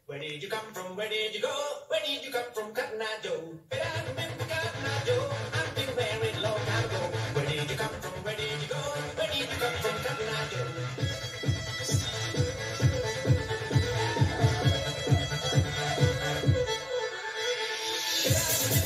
Where did you come from? Where did you go? Where did you come from, Cotton Eye Joe? But I remember Cotton Eye Joe. I've been married a long time ago. Where did you come from? Where did you go? Where did you come from, Cotton Eye Joe? But I